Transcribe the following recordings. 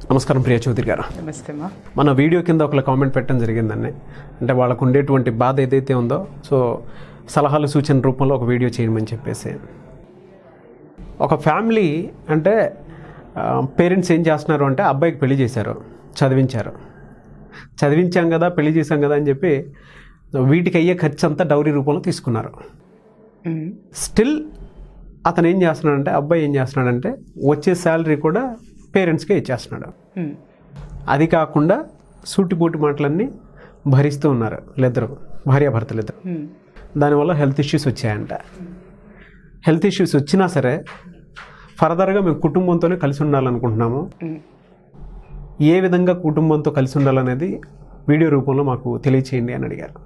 నమస్కారం ప్రియా చౌదరి గారు. నమస్తే మా. మన వీడియో కింద ఒక కామెంట్ పెట్టడం జరిగిందండి. అంటే వాళ్ళకు ఉండేటువంటి బాధ ఏదైతే ఉందో సో సలహాలు సూచన రూపంలో ఒక వీడియో చేయమని చెప్పేసి. ఒక ఫ్యామిలీ అంటే పేరెంట్స్ ఏం చేస్తున్నారు అంటే అబ్బాయికి పెళ్లి చేశారు, చదివించాం కదా పెళ్లి చేశాం కదా అని చెప్పి వీటికి అయ్యే ఖర్చు అంతా డౌరీ రూపంలో తీసుకున్నారు. స్టిల్ అతను ఏం చేస్తున్నాడంటే అబ్బాయి ఏం చేస్తున్నాడంటే వచ్చే శాలరీ కూడా పేరెంట్స్కే ఇచ్చేస్తున్నాడు. అది కాకుండా సూటిపోటి మాటలన్నీ భరిస్తూ ఉన్నారు వీళ్ళిద్దరు, భార్యాభర్తలు ఇద్దరు. దానివల్ల హెల్త్ ఇష్యూస్ వచ్చాయంట. హెల్త్ ఇష్యూస్ వచ్చినా సరే ఫర్దర్గా మేము కుటుంబంతోనే కలిసి ఉండాలనుకుంటున్నాము. ఏ విధంగా కుటుంబంతో కలిసి ఉండాలనేది వీడియో రూపంలో మాకు తెలియచేయండి అని అడిగారు.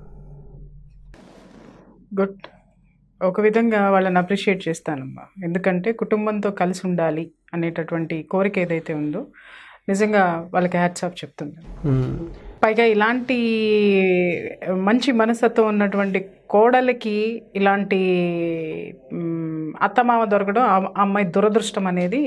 గుడ్. ఒక విధంగా వాళ్ళని అప్రిషియేట్ చేస్తానమ్మా. ఎందుకంటే కుటుంబంతో కలిసి ఉండాలి అనేటటువంటి కోరిక ఏదైతే ఉందో నిజంగా వాళ్ళకి హ్యాట్స్ ఆఫ్ చెప్తుంది. పైగా ఇలాంటి మంచి మనస్తత్వం ఉన్నటువంటి కోడలికి ఇలాంటి అత్తమామ దొరకడం ఆ అమ్మాయి దురదృష్టం అనేది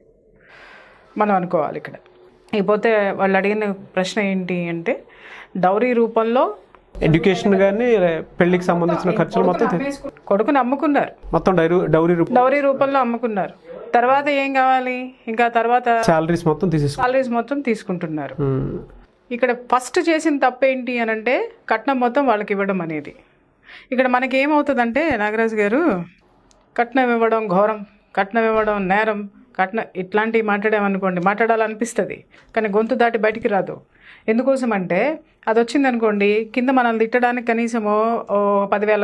మనం అనుకోవాలి. ఇక్కడ ఇకపోతే వాళ్ళు అడిగిన ప్రశ్న ఏంటి అంటే డౌరీ రూపంలో ఎడ్యుకేషన్ కానీ పెళ్లికి సంబంధించిన ఖర్చులు మొత్తం కొడుకుని అమ్ముకున్నారు, మొత్తం డౌరీ రూపంలో అమ్ముకున్నారు. తర్వాత ఏం కావాలి, ఇంకా తర్వాత సాలరీస్ మొత్తం తీసుకుంటున్నారు. ఇక్కడ ఫస్ట్ చేసిన తప్పేంటి అని అంటే కట్నం మొత్తం వాళ్ళకి ఇవ్వడం అనేది. ఇక్కడ మనకి ఏమవుతుందంటే నాగరాజు గారు, కట్నం ఇవ్వడం ఘోరం, కట్నం ఇవ్వడం నేరం, కట్నం ఇట్లాంటివి మాట్లాడాలనిపిస్తుంది కానీ గొంతు దాటి బయటికి రాదు. ఎందుకోసం అంటే అది వచ్చిందనుకోండి కింద మనల్ని తిట్టడానికి కనీసము 10,000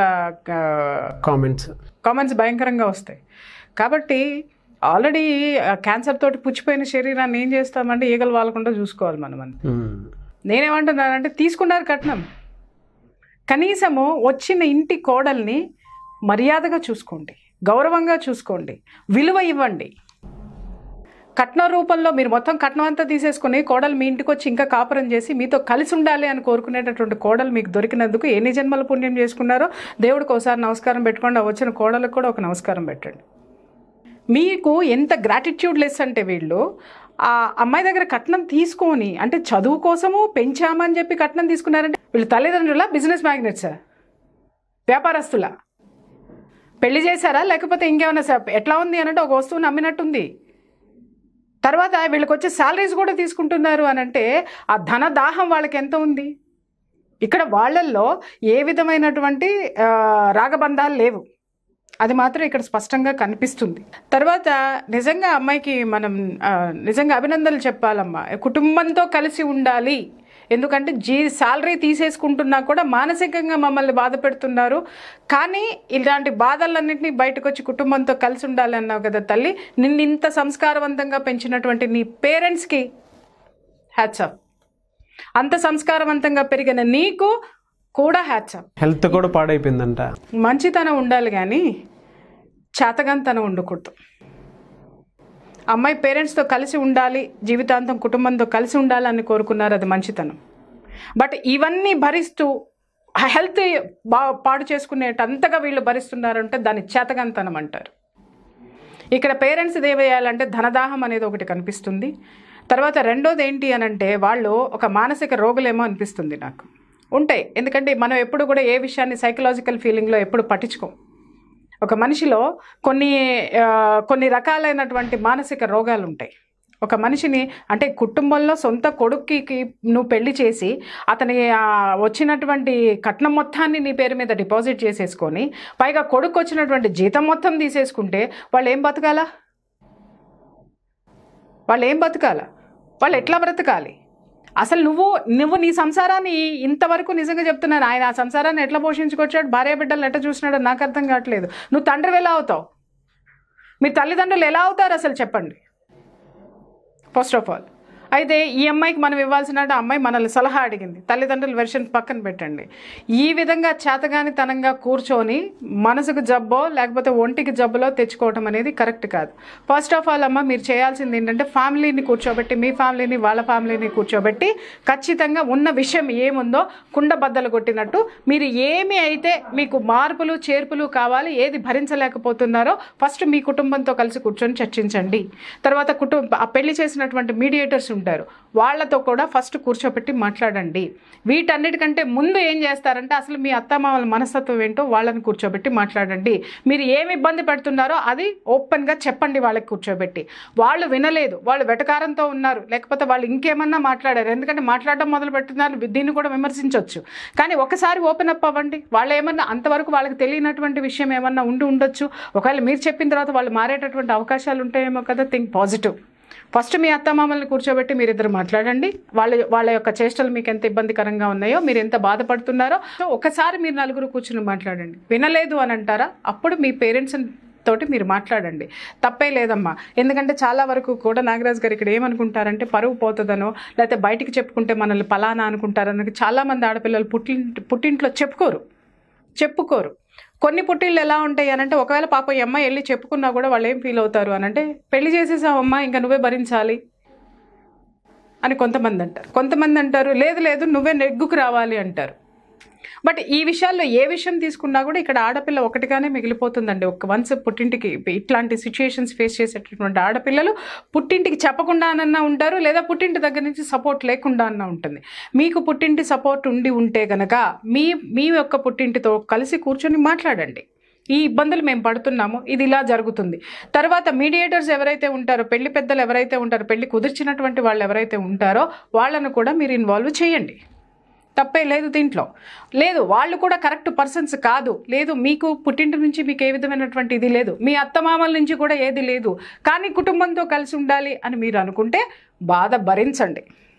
కామెంట్స్ భయంకరంగా వస్తాయి. కాబట్టి ఆల్రెడీ క్యాన్సర్ తోటి పుచ్చిపోయిన శరీరాన్ని ఏం చేస్తామంటే ఈగలు వాలకుండా చూసుకోవాలి మనం. నేనేమంటున్నానంటే తీసుకున్నారు కట్నం, కనీసము వచ్చిన ఇంటి కోడల్ని మర్యాదగా చూసుకోండి, గౌరవంగా చూసుకోండి, విలువ ఇవ్వండి. కట్నం రూపంలో మీరు మొత్తం కట్నం అంతా తీసేసుకుని కోడలు మీ ఇంటికి వచ్చి ఇంకా కాపురం చేసి మీతో కలిసి ఉండాలి అని కోరుకునేటటువంటి కోడలు మీకు దొరికినందుకు ఎన్ని జన్మల పుణ్యం చేసుకున్నారో దేవుడికి ఒకసారి నమస్కారం పెట్టుకోండి. ఆ వచ్చిన కోడలకు కూడా ఒక నమస్కారం పెట్టండి. మీకు ఎంత గ్రాటిట్యూడ్ లెస్ అంటే వీళ్ళు ఆ అమ్మాయి దగ్గర కట్నం తీసుకొని, అంటే చదువు కోసము పెంచామని చెప్పి కట్నం తీసుకున్నారంటే వీళ్ళు తల్లిదండ్రుల బిజినెస్ మ్యాగ్నెట్సా, వ్యాపారస్తులా, పెళ్లి చేశారా లేకపోతే ఇంకేమన్నా ఎట్లా ఉంది అనంటే ఒక వస్తువుని అమ్మినట్టుంది. తర్వాత వీళ్ళకి వచ్చే శాలరీస్ కూడా తీసుకుంటున్నారు అని అంటే ఆ ధన దాహం వాళ్ళకి ఎంత ఉంది. ఇక్కడ వాళ్ళల్లో ఏ విధమైనటువంటి రాగబంధాలు లేవు, అది మాత్రం ఇక్కడ స్పష్టంగా కనిపిస్తుంది. తర్వాత నిజంగా అమ్మాయికి మనం నిజంగా అభినందనలు చెప్పాలమ్మా. కుటుంబంతో కలిసి ఉండాలి, ఎందుకంటే శాలరీ తీసేసుకుంటున్నా కూడా మానసికంగా మమ్మల్ని బాధ పెడుతున్నారు, కానీ ఇలాంటి బాధలన్నింటినీ బయటకు వచ్చి కుటుంబంతో కలిసి ఉండాలి అన్నావు కదా తల్లి. నిన్ను ఇంత సంస్కారవంతంగా పెంచినటువంటి నీ పేరెంట్స్కి హ్యాట్స్ ఆఫ్. అంత సంస్కారవంతంగా పెరిగిన నీకు కూడా హ్యాట్స్ ఆఫ్. హెల్త్ కూడా పాడైపోయిందంట. మంచితనం ఉండాలి కానీ చేతగానితనం ఉండకూడదు. అమ్మాయి పేరెంట్స్తో కలిసి ఉండాలి, జీవితాంతం కుటుంబంతో కలిసి ఉండాలని కోరుకున్నారు, అది మంచితనం. బట్ ఇవన్నీ భరిస్తూ హెల్త్ పాడు చేసుకునేటంతగా వీళ్ళు భరిస్తున్నారంటే దాన్ని చేతగానితనం అంటారు. ఇక్కడ పేరెంట్స్ ఏవేయాలంటే ధనదాహం అనేది ఒకటి కనిపిస్తుంది. తర్వాత రెండోది ఏంటి అని అంటే వాళ్ళు ఒక మానసిక రోగులేమో అనిపిస్తుంది నాకు. ఉంటాయి, ఎందుకంటే మనం ఎప్పుడు కూడా ఏ విషయాన్ని సైకలాజికల్ ఫీలింగ్లో ఎప్పుడు పట్టించుకోం. ఒక మనిషిలో కొన్ని రకాలైనటువంటి మానసిక రోగాలు ఉంటాయి. ఒక మనిషిని అంటే కుటుంబంలో సొంత కొడుక్కి నువ్వు పెళ్లి చేసి అతని వచ్చినటువంటి కట్నం మొత్తాన్ని నీ పేరు మీద డిపాజిట్ చేసేసుకొని పైగా కొడుకు వచ్చినటువంటి జీతం మొత్తం తీసేసుకుంటే వాళ్ళు ఏం బతకాలా? వాళ్ళు ఎట్లా బ్రతకాలి? అసలు నువ్వు నీ సంసారాన్ని ఇంతవరకు నిజంగా చెప్తున్నాను, ఆయన ఆ సంసారాన్ని ఎట్లా పోషించుకొచ్చాడు, భార్య బిడ్డలు ఎట్లా చూసినాడో నాకు అర్థం కావట్లేదు. నువ్వు తండ్రి ఎలా అవుతావు? మీ తల్లిదండ్రులు ఎలా అవుతారు అసలు చెప్పండి ఫస్ట్ ఆఫ్ ఆల్. అయితే ఈ అమ్మాయికి మనం ఇవ్వాల్సిన అమ్మాయి మనల్ని సలహా అడిగింది, తల్లిదండ్రుల వెర్షన్ పక్కన పెట్టండి. ఈ విధంగా చేతగానితనంగా కూర్చొని మనసుకు జబ్బో లేకపోతే ఒంటికి జబ్బులో తెచ్చుకోవటం అనేది కరెక్ట్ కాదు. ఫస్ట్ ఆఫ్ ఆల్ అమ్మ మీరు చేయాల్సింది ఏంటంటే ఫ్యామిలీని కూర్చోబెట్టి, మీ ఫ్యామిలీని వాళ్ళ ఫ్యామిలీని కూర్చోబెట్టి ఖచ్చితంగా ఉన్న విషయం ఏముందో కుండ బద్దలు కొట్టినట్టు మీరు ఏమి అయితే మీకు మార్పులు చేర్పులు కావాలి, ఏది భరించలేకపోతున్నారో ఫస్ట్ మీ కుటుంబంతో కలిసి కూర్చొని చర్చించండి. తర్వాత పెళ్లి చేసినటువంటి మీడియేటర్స్ ఉంటారు, వాళ్ళతో కూడా ఫస్ట్ కూర్చోబెట్టి మాట్లాడండి. వీటన్నిటికంటే ముందు ఏం చేస్తారంటే అసలు మీ అత్తమామల మనస్తత్వం ఏంటో వాళ్ళని కూర్చోబెట్టి మాట్లాడండి. మీరు ఏమి ఇబ్బంది పెడుతున్నారో అది ఓపెన్గా చెప్పండి వాళ్ళకి కూర్చోబెట్టి. వాళ్ళు వినలేదు, వాళ్ళు వెటకారంతో ఉన్నారు, లేకపోతే వాళ్ళు ఇంకేమన్నా మాట్లాడారు, ఎందుకంటే మాట్లాడడం మొదలు పెడుతున్నారు, దీన్ని కూడా విమర్శించవచ్చు. కానీ ఒకసారి ఓపెన్ అప్ అవ్వండి. వాళ్ళు ఏమన్నా అంతవరకు వాళ్ళకి తెలియనటువంటి విషయం ఏమన్నా ఉండొచ్చు. ఒకవేళ మీరు చెప్పిన తర్వాత వాళ్ళు మారేటటువంటి అవకాశాలు ఉంటాయేమో కదా. Think positive. ఫస్ట్ మీ అత్తమామల్ని కూర్చోబెట్టి మీరిద్దరు మాట్లాడండి. వాళ్ళ యొక్క చేష్టలు మీకు ఎంత ఇబ్బందికరంగా ఉన్నాయో, మీరు ఎంత బాధపడుతున్నారో ఒకసారి మీరు నలుగురు కూర్చుని మాట్లాడండి. వినలేదు అని అంటారా, అప్పుడు మీ పేరెంట్స్ తోటి మీరు మాట్లాడండి. తప్పే లేదమ్మా. ఎందుకంటే చాలా వరకు కూడా నాగరాజు గారు ఇక్కడ ఏమనుకుంటారంటే పరువు పోతుందనో, లేకపోతే బయటికి చెప్పుకుంటే మనల్ని పలానా అనుకుంటారని చాలామంది ఆడపిల్లలు పుట్టింట్లో చెప్పుకోరు. కొన్ని పుట్టిళ్ళు ఎలా ఉంటాయి అనంటే, ఒకవేళ పాప ఈ అమ్మాయి వెళ్ళి చెప్పుకున్నా కూడా వాళ్ళు ఏం ఫీల్ అవుతారు అనంటే, పెళ్లి చేసేసావమ్మా ఇంకా నువ్వే భరించాలి అని కొంతమంది అంటారు లేదు నువ్వే నెగ్గుకు రావాలి అంటారు. బట్ ఈ విషయాల్లో ఏ విషయం తీసుకున్నా కూడా ఇక్కడ ఆడపిల్ల ఒకటిగానే మిగిలిపోతుందండి. వన్స్ పుట్టింటికి ఇట్లాంటి సిచ్యుయేషన్స్ ఫేస్ చేసేటటువంటి ఆడపిల్లలు పుట్టింటికి చెప్పకుండా అన్నా ఉంటారు, లేదా పుట్టింటి దగ్గర నుంచి సపోర్ట్ లేకుండా అన్నా ఉంటుంది. మీకు పుట్టింటి సపోర్ట్ ఉంటే గనక మీ యొక్క పుట్టింటితో కలిసి కూర్చొని మాట్లాడండి. ఈ ఇబ్బందులు మేము పడుతున్నాము, ఇది ఇలా జరుగుతుంది. తర్వాత మీడియేటర్స్ ఎవరైతే ఉంటారో, పెళ్లి పెద్దలు ఎవరైతే ఉంటారో, పెళ్లి కుదిర్చినటువంటి వాళ్ళు ఎవరైతే ఉంటారో వాళ్ళను కూడా మీరు ఇన్వాల్వ్ చేయండి. తప్పే లేదు దీంట్లో. లేదు వాళ్ళు కూడా కరెక్ట్ పర్సన్స్ కాదు, లేదు మీకు పుట్టింటి నుంచి మీకు ఏ విధమైనటువంటి ఇది లేదు, మీ అత్తమామల నుంచి కూడా ఏది లేదు, కానీ కుటుంబంతో కలిసి ఉండాలి అని మీరు అనుకుంటే బాధ భరించండి.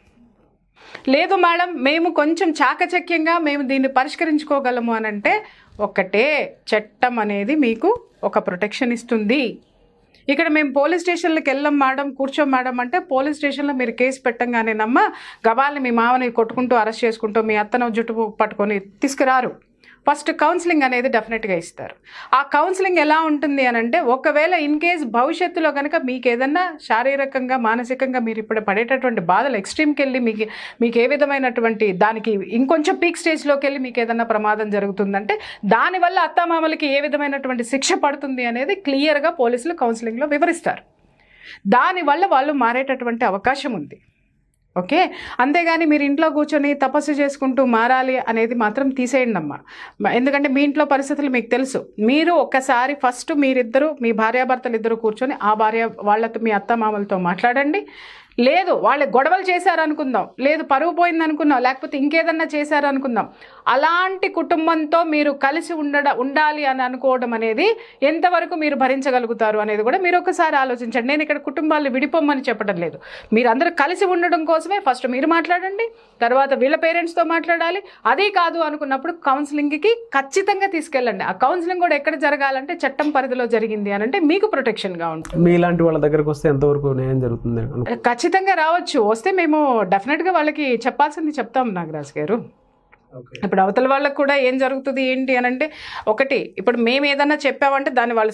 లేదు మేడం మేము కొంచెం చాకచక్యంగా మేము దీన్ని పరిష్కరించుకోగలము అని అంటే, ఒకటే చట్టం అనేది మీకు ఒక ప్రొటెక్షన్ ఇస్తుంది. ఇక్కడ మేము పోలీస్ స్టేషన్లకు వెళ్ళాం మేడం, కూర్చోం మేడం అంటే, పోలీస్ స్టేషన్లో మీరు కేసు పెట్టంగానేనమ్మా గబాల్ని మీ మామని కొట్టుకుంటూ అరెస్ట్ చేసుకుంటూ మీ అత్తను జుట్టు పట్టుకొని తీసుకురారు. ఫస్ట్ కౌన్సిలింగ్ అనేది డెఫినెట్గా ఇస్తారు. ఆ కౌన్సిలింగ్ ఎలా ఉంటుంది అని అంటే, ఒకవేళ ఇన్ కేస్ భవిష్యత్తులో కనుక మీకు ఏదన్నా శారీరకంగా మానసికంగా మీరు ఇప్పుడు పడేటటువంటి బాధలు ఎక్స్ట్రీమ్కి వెళ్ళి మీకు ఏ విధమైనటువంటి దానికి ఇంకొంచెం పీక్ స్టేజ్లోకి వెళ్ళి మీకు ఏదన్నా ప్రమాదం జరుగుతుందంటే, దానివల్ల అత్తామామలకి ఏ విధమైనటువంటి శిక్ష పడుతుంది అనేది క్లియర్గా పోలీసులు కౌన్సిలింగ్లో వివరిస్తారు. దానివల్ల వాళ్ళు మారేటటువంటి అవకాశం ఉంది. ఓకే, అంతేగాని మీరు ఇంట్లో కూర్చొని తపస్సు చేసుకుంటూ మారాలి అనేది మాత్రం తీసేయండి అమ్మా. ఎందుకంటే మీ ఇంట్లో పరిస్థితులు మీకు తెలుసు. మీరు ఒక్కసారి ఫస్ట్ మీరిద్దరూ మీ భార్యాభర్తలు ఇద్దరు కూర్చొని ఆ భార్య వాళ్ళతో మీ అత్తమామలతో మాట్లాడండి. లేదు వాళ్ళు గొడవలు చేశారనుకుందాం, లేదు పరువు పోయింది అనుకుందాం, లేకపోతే ఇంకేదన్నా చేశారనుకుందాం, అలాంటి కుటుంబంతో మీరు కలిసి ఉండాలి అని అనుకోవడం అనేది ఎంతవరకు మీరు భరించగలుగుతారు అనేది కూడా మీరు ఒకసారి ఆలోచించండి. నేను ఇక్కడ కుటుంబాలు విడిపోమని చెప్పడం లేదు, మీరందరూ కలిసి ఉండడం కోసమే ఫస్ట్ మీరు మాట్లాడండి, తర్వాత వీళ్ళ పేరెంట్స్తో మాట్లాడాలి. అదే కాదు అనుకున్నప్పుడు కౌన్సిలింగ్కి ఖచ్చితంగా తీసుకెళ్ళండి. ఆ కౌన్సిలింగ్ కూడా ఎక్కడ జరగాలంటే చట్టం పరిధిలో జరిగింది అని అంటే మీకు ప్రొటెక్షన్గా ఉంటుంది. మీలాంటి వాళ్ళ దగ్గరకు వస్తే ఎంతవరకు న్యాయం జరుగుతుంది? ఖచ్చితంగా రావచ్చు. వస్తే మేము డెఫినెట్గా వాళ్ళకి చెప్పాల్సింది చెప్తాం నాగరాజు గారు. ఇప్పుడు అవతల వాళ్ళకు కూడా ఏం జరుగుతుంది ఏంటి అని అంటే, ఒకటి ఇప్పుడు మేము ఏదన్నా చెప్పామంటే దాన్ని వాళ్ళు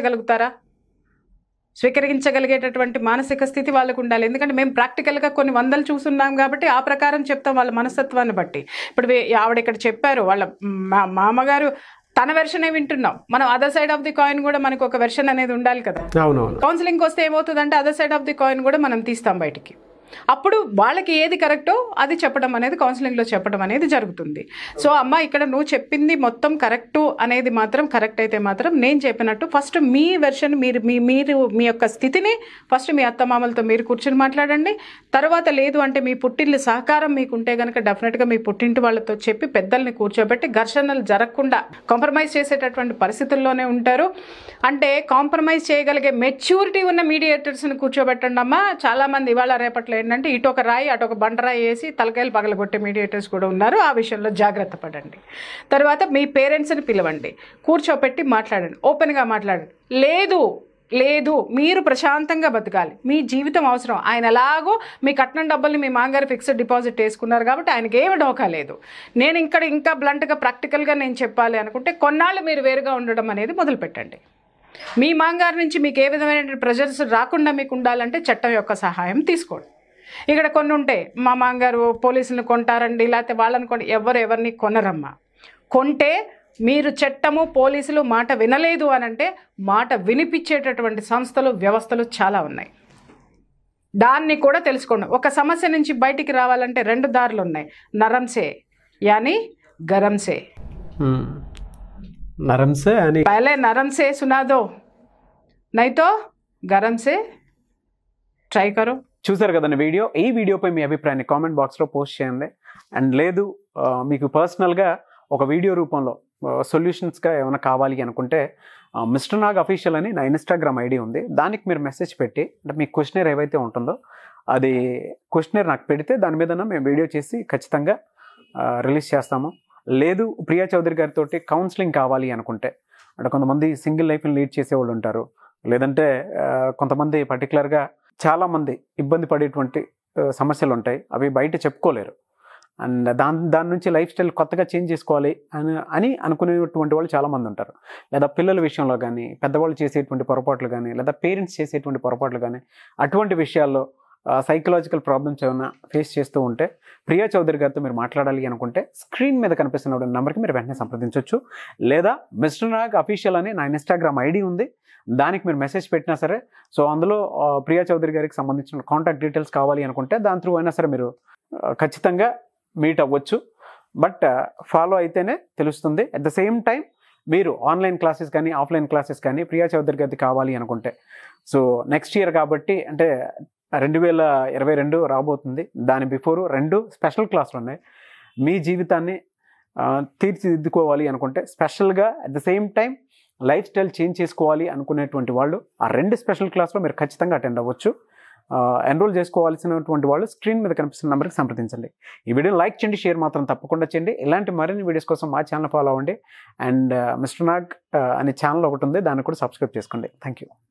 స్వీకరించగలిగేటటువంటి మానసిక స్థితి వాళ్ళకు ఉండాలి. ఎందుకంటే మేము ప్రాక్టికల్గా కొన్ని వందలు చూస్తున్నాం కాబట్టి ఆ ప్రకారం చెప్తాం వాళ్ళ మనస్తత్వాన్ని బట్టి. ఇప్పుడు ఆవిడ ఇక్కడ చెప్పారు, వాళ్ళ మామగారు తన వెర్షనే వింటున్నాం, మనం other side of the coin కూడా మనకు ఒక వెర్షన్ అనేది ఉండాలి కదా. కౌన్సిలింగ్కి వస్తే ఏమవుతుందంటే other side of the coin కూడా మనం తీస్తాం బయటికి. అప్పుడు వాళ్ళకి ఏది కరెక్టో అది చెప్పడం అనేది కౌన్సిలింగ్లో చెప్పడం అనేది జరుగుతుంది. సో అమ్మ ఇక్కడ నువ్వు చెప్పింది మొత్తం కరెక్టు అనేది మాత్రం కరెక్ట్ అయితే మాత్రం నేను చెప్పినట్టు ఫస్ట్ మీ వెర్షన్ మీరు మీ యొక్క స్థితిని ఫస్ట్ మీ అత్తమామలతో మీరు కూర్చొని మాట్లాడండి. తర్వాత లేదు అంటే మీ పుట్టిల్లు సహకారం మీకుంటే కనుక డెఫినెట్గా మీ పుట్టింటి వాళ్ళతో చెప్పి పెద్దల్ని కూర్చోబెట్టి ఘర్షణలు జరగకుండా కాంప్రమైజ్ చేసేటటువంటి పరిస్థితుల్లోనే ఉంటారు. అంటే కాంప్రమైజ్ చేయగలిగే మెచ్యూరిటీ ఉన్న మీడియేటర్స్ని కూర్చోబెట్టండి అమ్మ. చాలామంది ఇవాళ రేపట్లో ఏంటంటే ఇటు ఒక రాయి అటు ఒక బండరాయి వేసి తలకాయలు పగలగొట్టే మీడియేటర్స్ కూడా ఉన్నారు. ఆ విషయంలో జాగ్రత్త పడండి. తర్వాత మీ పేరెంట్స్ని పిలవండి, కూర్చోపెట్టి మాట్లాడండి, ఓపెన్గా మాట్లాడండి. లేదు మీరు ప్రశాంతంగా బతకాలి, మీ జీవితం అవసరం. ఆయన ఎలాగో మీ కట్నం డబ్బుల్ని మీ మాంగారు ఫిక్స్డ్ డిపాజిట్ వేసుకున్నారు కాబట్టి ఆయనకి ఏమి డోకా లేదు. నేను ఇంకా బ్లంట్గా ప్రాక్టికల్గా నేను చెప్పాలి అనుకుంటే కొన్నాళ్ళు మీరు వేరుగా ఉండడం అనేది మొదలుపెట్టండి. మీ మాంగారు నుంచి మీకు ఏ విధమైన ప్రెజర్స్ రాకుండా మీకు ఉండాలంటే చట్టం యొక్క సహాయం తీసుకోండి. ఇక్కడ కొన్ని ఉంటాయి, మా మాంగారు పోలీసులను కొంటారండి, లేకపోతే వాళ్ళని ఎవరిని కొనరమ్మా. కొంటే మీరు చట్టము పోలీసులు మాట వినలేదు అని అంటే మాట వినిపించేటటువంటి సంస్థలు వ్యవస్థలు చాలా ఉన్నాయి. దాన్ని కూడా తెలుసుకోండి. ఒక సమస్య నుంచి బయటికి రావాలంటే 2 దారులు ఉన్నాయి. నరంసే యాని గరంసే. నరంసే అని పहले नरम से सुना दो नहीं तो गरम से ట్రై కరో. చూసారు కదండి వీడియో. ఈ వీడియోపై మీ అభిప్రాయాన్ని కామెంట్ బాక్స్లో పోస్ట్ చేయండి. అండ్ లేదు మీకు పర్సనల్గా ఒక వీడియో రూపంలో సొల్యూషన్స్గా ఏమైనా కావాలి అనుకుంటే మిస్టర్ నాగ్ అఫీషియల్ అని నా ఇన్స్టాగ్రామ్ ఐడి ఉంది. దానికి మీరు మెసేజ్ పెట్టి, అంటే మీ క్వశ్చనర్ ఏవైతే ఉంటుందో అది క్వశ్చనర్ నాకు పెడితే దాని మీద మేము వీడియో చేసి ఖచ్చితంగా రిలీజ్ చేస్తాము. లేదు ప్రియా చౌదరి గారితో కౌన్సిలింగ్ కావాలి అనుకుంటే, అంటే కొంతమంది సింగిల్ లైఫ్ని లీడ్ చేసేవాళ్ళు ఉంటారు, లేదంటే కొంతమంది పర్టికులర్గా చాలామంది ఇబ్బంది పడేటువంటి సమస్యలు ఉంటాయి, అవి బయట చెప్పుకోలేరు. అండ్ దాని నుంచి లైఫ్ స్టైల్ కొత్తగా చేంజ్ చేసుకోవాలి అని అనుకునేటువంటి వాళ్ళు చాలామంది ఉంటారు. లేదా పిల్లల విషయంలో కానీ, పెద్దవాళ్ళు చేసేటువంటి పొరపాట్లు కానీ, లేదా పేరెంట్స్ చేసేటువంటి పొరపాట్లు కానీ, అటువంటి విషయాల్లో సైకలాజికల్ ప్రాబ్లమ్స్ ఏమైనా ఫేస్ చేస్తూ ఉంటే ప్రియా చౌదరి గారితో మీరు మాట్లాడాలి అనుకుంటే స్క్రీన్ మీద కనిపిస్తున్న నెంబర్కి మీరు వెంటనే సంప్రదించవచ్చు. లేదా మిస్టర్ నాగ్ అఫీషియల్ అని నా ఇన్స్టాగ్రామ్ ఐడి ఉంది, దానికి మీరు మెసేజ్ పెట్టినా సరే, సో అందులో ప్రియా చౌదరి గారికి సంబంధించిన కాంటాక్ట్ డీటెయిల్స్ కావాలి అనుకుంటే దాని త్రూ అయినా సరే మీరు ఖచ్చితంగా మీట్ అవ్వచ్చు. బట్ ఫాలో అయితేనే తెలుస్తుంది. అట్ ద సేమ్ టైం మీరు ఆన్లైన్ క్లాసెస్ కానీ ఆఫ్లైన్ క్లాసెస్ కానీ ప్రియా చౌదరి గారిది కావాలి అనుకుంటే, సో నెక్స్ట్ ఇయర్ కాబట్టి అంటే 2022 రాబోతుంది, దాని బిఫోరు 2 స్పెషల్ క్లాసులు ఉన్నాయి. మీ జీవితాన్ని తీర్చిదిద్దుకోవాలి అనుకుంటే స్పెషల్గా, at the same time lifestyle change చేసుకోవాలి అనుకునేటువంటి వాళ్ళు ఆ 2 స్పెషల్ క్లాస్లో మీరు ఖచ్చితంగా అటెండ్ అవ్వచ్చు. ఎన్రోల్ చేసుకోవాల్సినటువంటి వాళ్ళు స్క్రీన్ మీద కనిపిస్తున్న నెంబర్కి సంప్రదించండి. ఈ వీడియోని లైక్ చేయండి, షేర్ మాత్రం తప్పకుండా చేయండి. ఇలాంటి మరిన్ని వీడియోస్ కోసం మా ఛానల్ ఫాలో అవ్వండి. అండ్ మిస్టర్ నాగ్ అనే ఛానల్ ఒకటి ఉంది, దాన్ని కూడా సబ్స్క్రైబ్ చేసుకోండి. Thank you.